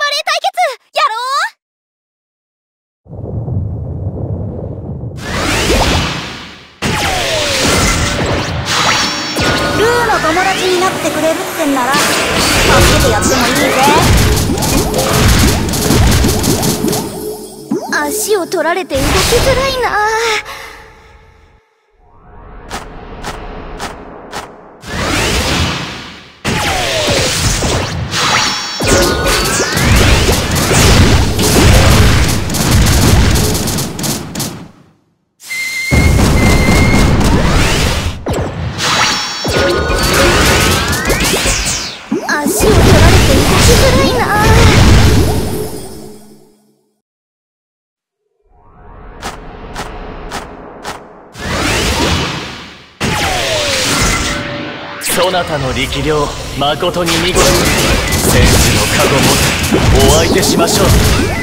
レー対決やろう。ルーの友達になってくれるってんなら助けてやってもいいぜ。足を取られて動きづらいな。足を取られて動きづらいな。 そなたの力量誠に見事。戦士の加護もお相手しましょう。